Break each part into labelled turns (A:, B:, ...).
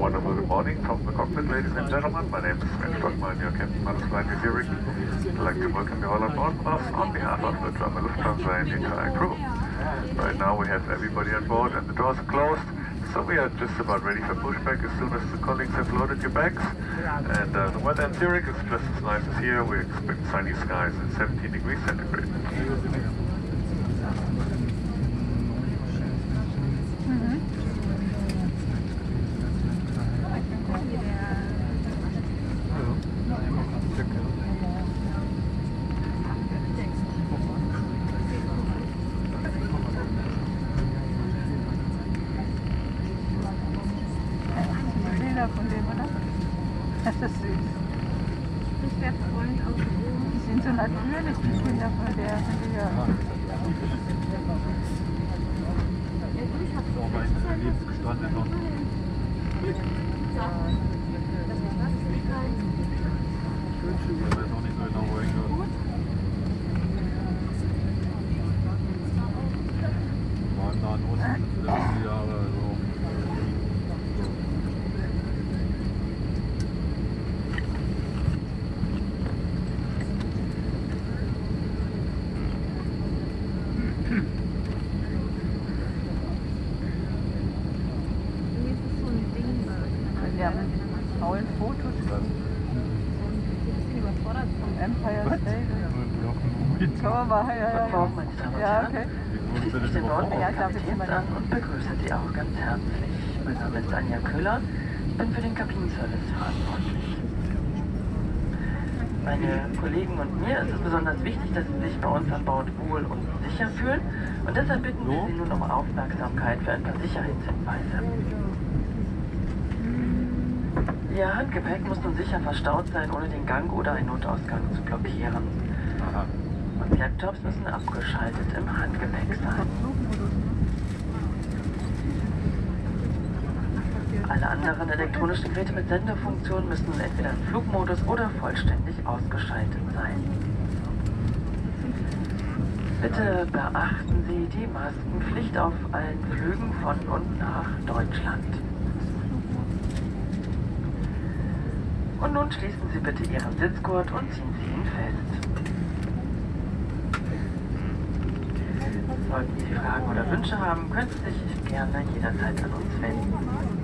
A: wonderful good morning from the cockpit, ladies and gentlemen. My name is Sven Stockmann, your captain of Flight New Zurich. I'd like to welcome you all on board with us on behalf of the German Lufthansa and the entire crew. Right now we have everybody on board and the doors are closed, so we are just about ready for pushback as soon as the colleagues have loaded your bags. And the weather in Zurich is just as nice as here. We expect sunny skies and 17 degrees centigrade.
B: Von dem, oder? Das ist süß.
C: Das ist der Freund aus Rom.
B: Die sind so natürlich, die Kinder von der. Sind ja.
C: Ich hab so
D: lebensgestrandet noch. Ich weiß auch nicht so genau, wo ich bin. War im Nahen Osten für die letzten Jahre. Also.
B: Wir haben tollen Fotos vom Empire State. Kann man machen, ja.
E: Morgen, meine Damen und
B: Ja,
E: Herren.
B: okay.
E: Ich schließe den Norden
B: Ja,
E: des
B: ich glaube, jetzt sind wir
E: Kapitäns an und begrüße Sie auch ganz herzlich. Mein Name ist Anja Köhler, ich bin für den Kabinenservice verantwortlich. Meine Kollegen und mir ist es besonders wichtig, dass Sie sich bei uns an Bord wohl und sicher fühlen. Und deshalb bitten wir Sie nun um Aufmerksamkeit für ein paar Sicherheitshinweise. Ihr Handgepäck muss nun sicher verstaut sein, ohne den Gang oder einen Notausgang zu blockieren. Und Laptops müssen abgeschaltet im Handgepäck sein. Alle anderen elektronischen Geräte mit Sendefunktion müssen entweder im Flugmodus oder vollständig ausgeschaltet sein. Bitte beachten Sie die Maskenpflicht auf allen Flügen von und nach Deutschland. Und nun schließen Sie bitte Ihren Sitzgurt und ziehen Sie ihn fest. Sollten Sie Fragen oder Wünsche haben, können Sie sich gerne jederzeit an uns wenden.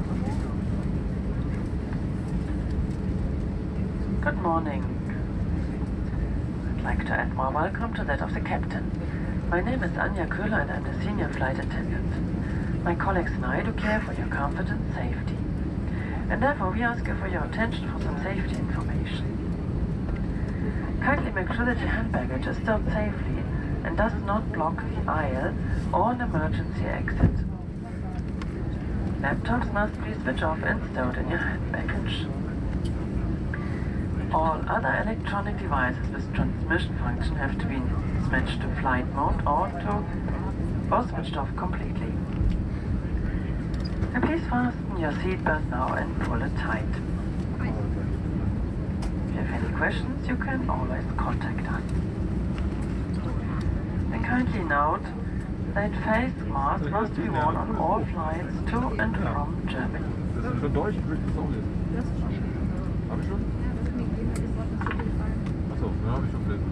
E: Good morning. I'd like to add more welcome to that of the captain. My name is Anja Köhler and I'm the senior flight attendant. My colleagues and I do care for your comfort and safety. And therefore we ask you for your attention for some safety information. Kindly make sure that your hand baggage is stowed safely and does not block the aisle or an emergency exit. Laptops must be switched off and stowed in your hand baggage. All other electronic devices with transmission function have to be switched to flight mode or switched off completely. And please fasten your seatbelt now and pull it tight. If you have any questions, you can always contact us. And kindly note that face masks must be worn on all flights to and from Germany.
D: Das ist schon Deutsch, ich möchte das auch lesen. Hab ich schon? Achso, ja, hab ich schon gelesen.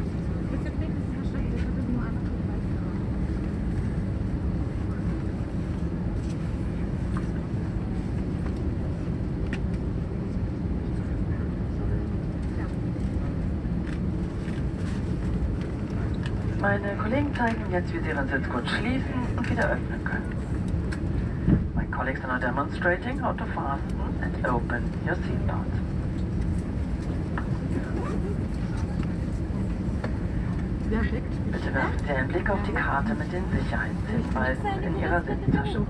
E: Meine Kollegen zeigen jetzt, wie Sie Ihren Sitzgurt schließen und wieder öffnen können. My colleagues are now demonstrating how to fasten and open your seatbelt. Bitte werfen Sie einen Blick auf die Karte mit den Sicherheitshinweisen in Ihrer Sitztasche.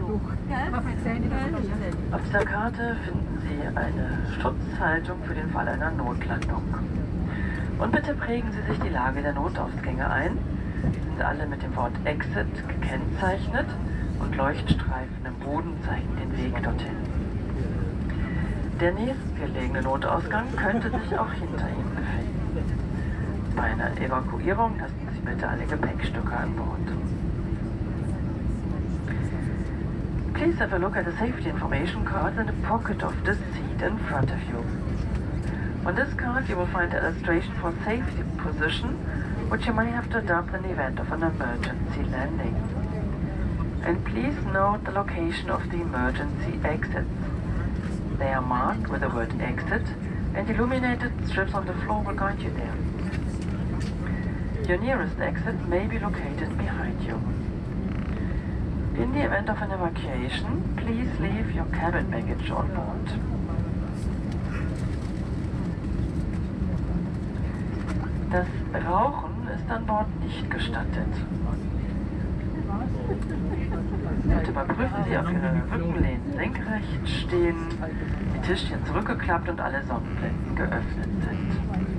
E: Auf dieser Karte finden Sie eine Schutzhaltung für den Fall einer Notlandung. Und bitte prägen Sie sich die Lage der Notausgänge ein. Sie sind alle mit dem Wort Exit gekennzeichnet und Leuchtstreifen im Boden zeigen den Weg dorthin. Der nächstgelegene Notausgang könnte sich auch hinter Ihnen befinden. Bei einer Evakuierung lassen Sie bitte alle Gepäckstücke an Bord. Please Please have a look at the safety information cards in the pocket of the seat in front of you. On this card you will find an illustration for safety position, which you may have to adopt in the event of an emergency landing. And please note the location of the emergency exits. They are marked with the word exit, and illuminated strips on the floor will guide you there. Your nearest exit may be located behind you. In the event of an evacuation, please leave your cabin baggage on board. Das Rauchen ist an Bord nicht gestattet. Bitte überprüfen Sie, ob Ihre Rückenlehnen senkrecht stehen, die Tischchen zurückgeklappt und alle Sonnenblenden geöffnet sind.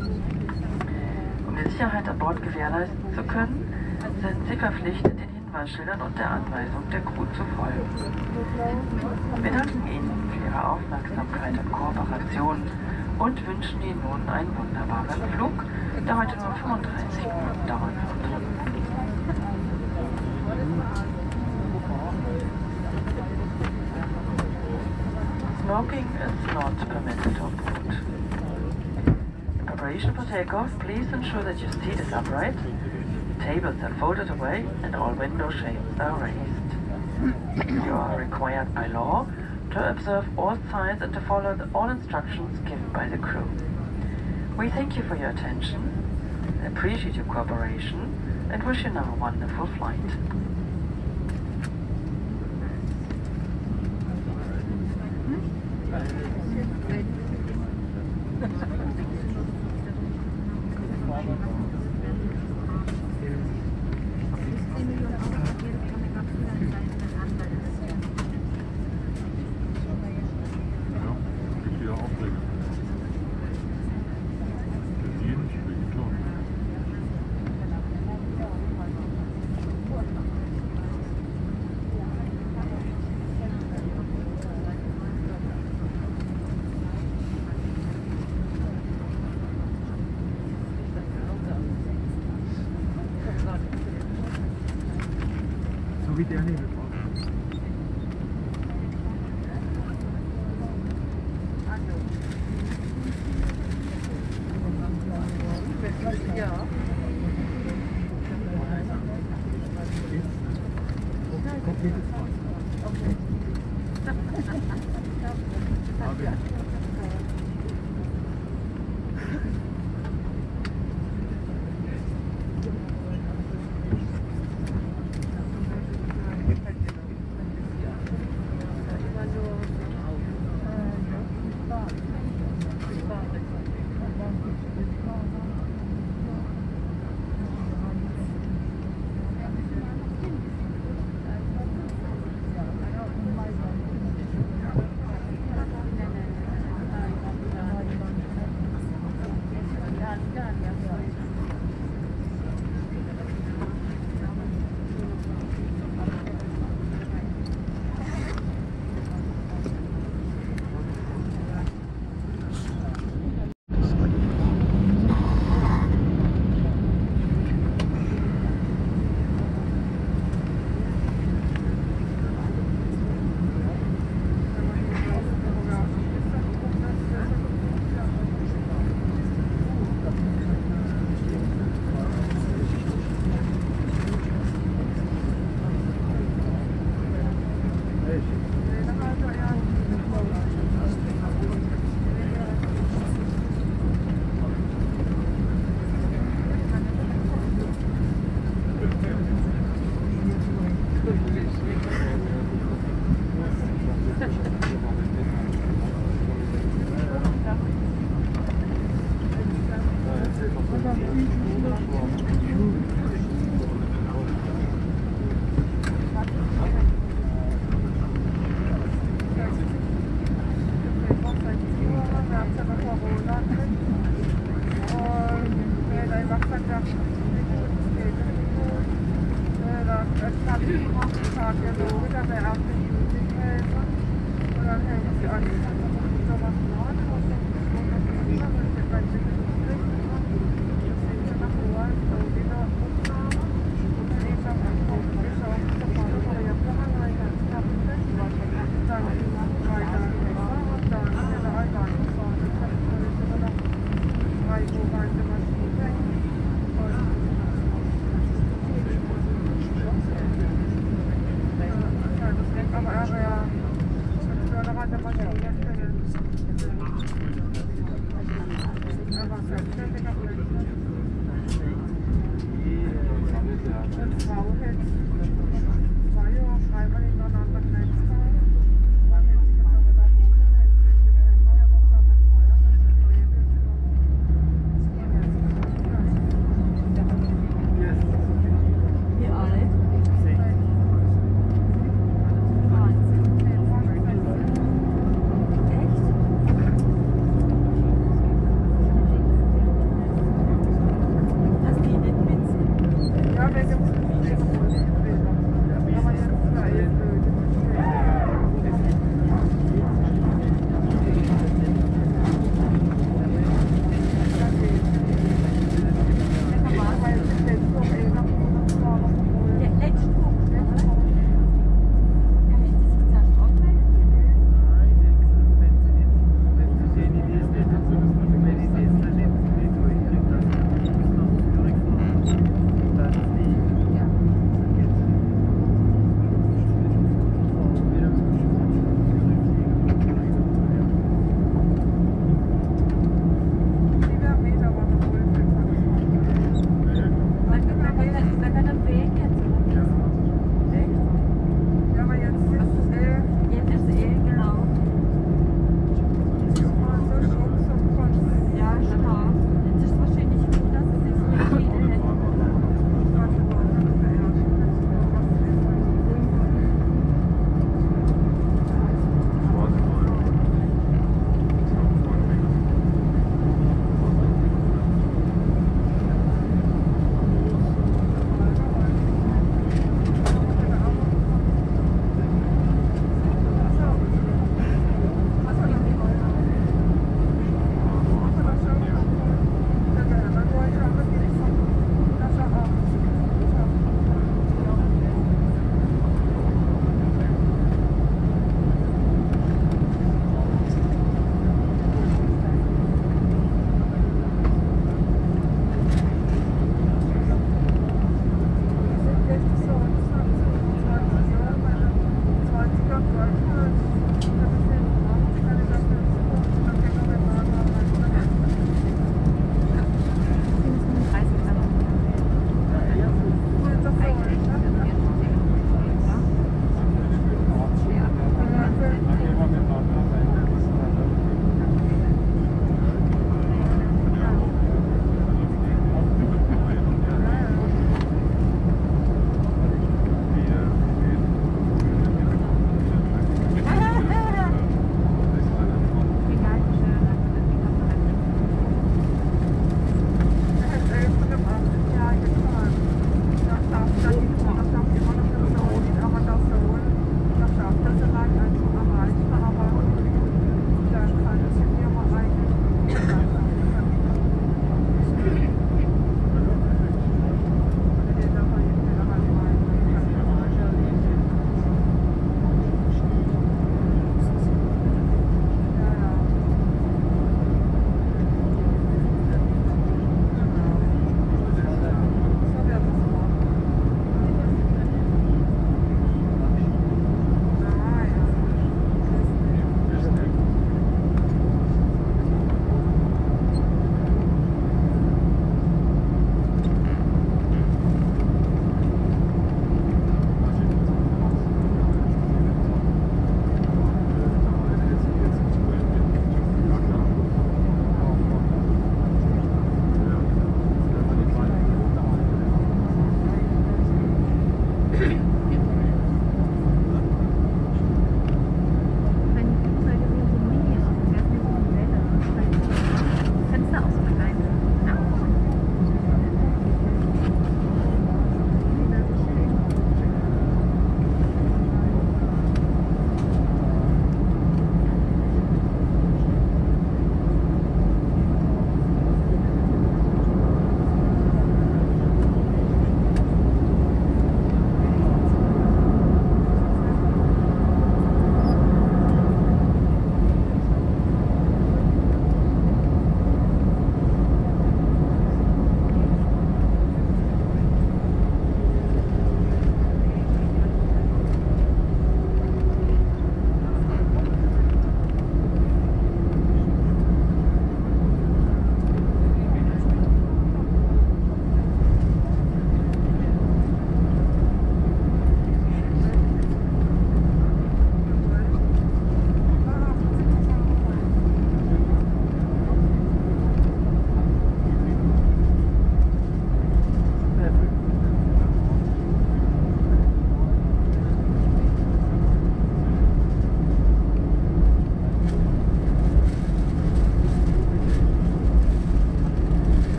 E: Um die Sicherheit an Bord gewährleisten zu können, sind Sie verpflichtet, den Hinweisschildern und der Anweisung der Crew zu folgen. Wir danken Ihnen für Ihre Aufmerksamkeit und Kooperation und wünschen Ihnen nun einen wunderbaren Flug, der heute nur 35 Minuten dauern wird. Smoking is not permitted on board. In preparation for takeoff, please ensure that your seat is upright, tables are folded away, and all window shades are raised. You are required by law to observe all signs and to follow all instructions given by the crew. We thank you for your attention, appreciate your cooperation, and wish you now a wonderful flight.
B: So wie der Nebel war.
C: Ja.
B: Komplettes Fass.
C: Okay. ja. Förderrad der Maschine stellen. Aber selbstständig auf jeden Fall. Und Frau hält 2 Jahre freiwillig hintereinander Krebs gehabt. Dann hätte sie jetzt aber da wohnen, hätte sie im Dezember ja noch damit Feuer, dass sie gelebt ist.
F: Wie alt?
C: Ja, wegen dem Wiederholen.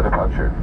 F: for departure.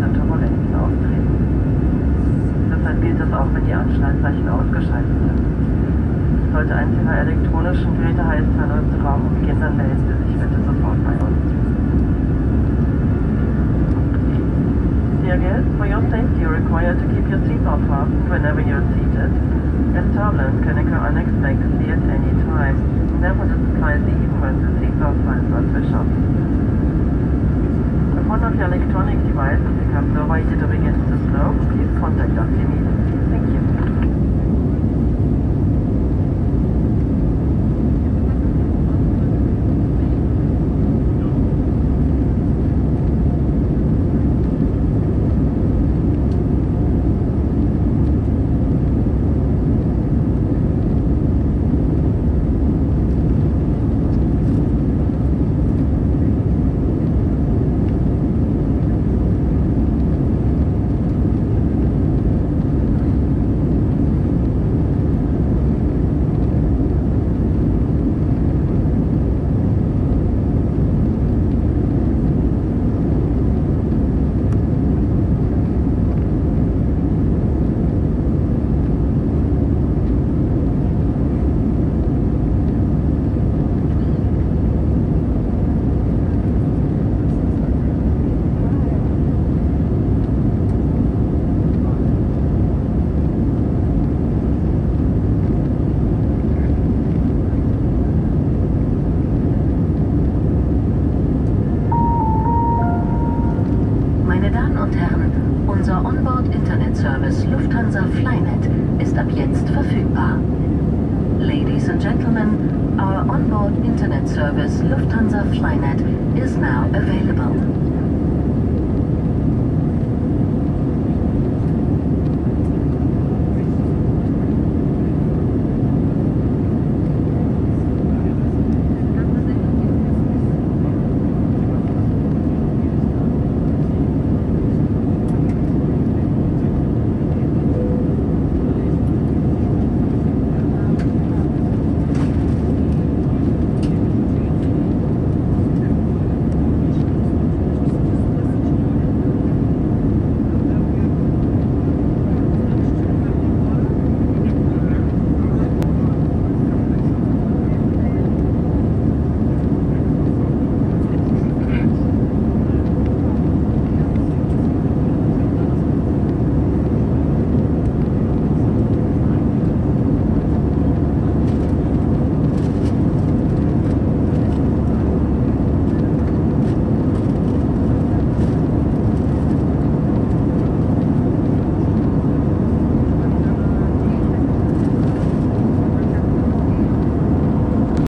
E: für Turbulenzen auftreten. Deshalb gilt das auch, wenn die Anschnallzeichen ausgeschaltet sind. Sollte eins Ihrer elektronischen Geräte heiß sein oder zu Raum umgehen, dann melden Sie sich bitte sofort bei uns. Dear guests, for your safety you are required to keep your seatbelt fastened whenever you are seated, as turbulence can occur unexpectedly at any time. Therefore this applies even when the seatbelt signs are switched off. If one of your electronic devices becomes overheated or begins to slow, please contact us immediately. Thank you.
F: Unser Onboard-Internet-Service Lufthansa Flynet ist ab jetzt verfügbar. Ladies and gentlemen, our onboard Internet service Lufthansa Flynet is now available.